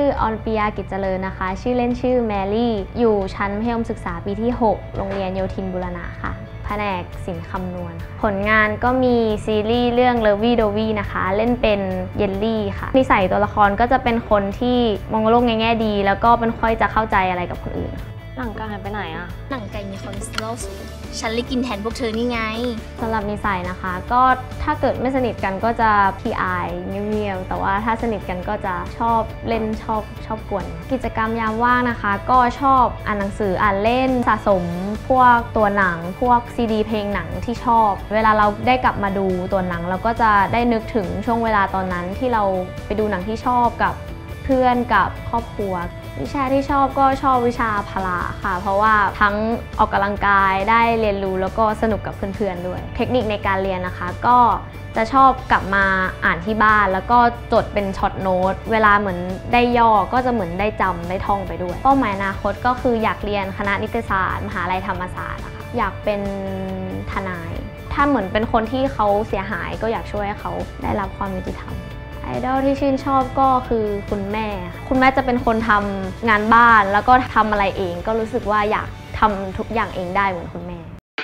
ออนปิยากิจเจริญนะคะชื่อเล่นชื่อแมรี่อยู่ชั้นมัธยมศึกษาปีที่ 6 โรงเรียนโยธินบูรณะค่ะแผนกศิลป์คำนวณผลงานก็มีซีรีส์เรื่อง Lovey Dovey นะคะเล่นเป็นเยลลี่ค่ะนิสัยตัวละครก็จะเป็นคนที่มองโลกในแง่ดีแล้วก็เป็นค่อยจะเข้าใจอะไรกับคนอื่นหนังไก่หายไปไหนอะหนังไก่มีคอเลสเตอรอลสูงฉันเลยกินแทนพวกเธอนี่ไงสำหรับนิสัยนะคะก็ถ้าเกิดไม่สนิทกันก็จะขี้อายเงียบๆแต่ว่าถ้าสนิทกันก็จะชอบเล่นชอบกวนกิจกรรมยามว่างนะคะก็ชอบอ่านหนังสืออ่านเล่นสะสมพวกตัวหนังพวกซีดีเพลงหนังที่ชอบเวลาเราได้กลับมาดูตัวหนังเราก็จะได้นึกถึงช่วงเวลาตอนนั้นที่เราไปดูหนังที่ชอบกับเพื่อนกับครอบครัววิชาที่ชอบก็ชอบวิชาพละค่ะเพราะว่าทั้งออกกำลังกายได้เรียนรู้แล้วก็สนุกกับเพื่อนๆด้วยเทคนิคในการเรียนนะคะก็จะชอบกลับมาอ่านที่บ้านแล้วก็จดเป็นช็อตโน้ตเวลาเหมือนได้ย่อก็จะเหมือนได้จำได้ท่องไปด้วยเป้าหมายอนาคตก็คืออยากเรียนคณะนิติศาสตร์มหาลัยธรรมศาสตร์นะคะอยากเป็นทนายถ้าเหมือนเป็นคนที่เขาเสียหายก็อยากช่วยให้เขาได้รับความยุติธรรมไอดอลที่ชื่นชอบก็คือคุณแม่จะเป็นคนทำงานบ้านแล้วก็ทำอะไรเองก็รู้สึกว่าอยากทำทุกอย่างเองได้เหมือนคุณแม่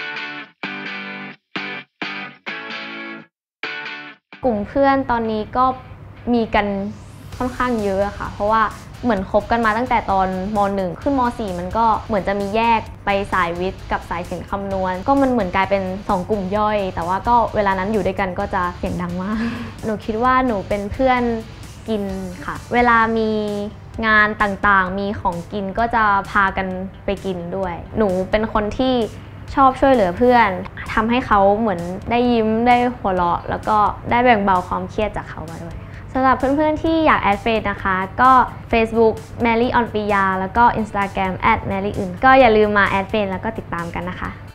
กลุ่มเพื่อนตอนนี้ก็มีกันค่อนข้างเยอะค่ะเพราะว่าเหมือนคบกันมาตั้งแต่ตอนม.1 ขึ้นม.4 มันก็เหมือนจะมีแยกไปสายวิทย์กับสายศิลป์คำนวณก็มันเหมือนกลายเป็น2กลุ่มย่อยแต่ว่าก็เวลานั้นอยู่ด้วยกันก็จะเสียงดังมากหนูคิดว่าหนูเป็นเพื่อนกินค่ะเวลามีงานต่างๆมีของกินก็จะพากันไปกินด้วยหนูเป็นคนที่ชอบช่วยเหลือเพื่อนทำให้เขาเหมือนได้ยิ้มได้หัวเราะแล้วก็ได้แบ่งเบาความเครียดจากเขามาด้วยสำหรับเพื่อนๆที่อยากแอดเฟซนะคะก็ Facebook Mary ออนปิยาแล้วก็ Instagram @Mary อื่นก็อย่าลืมมาแอดเฟซแล้วก็ติดตามกันนะคะ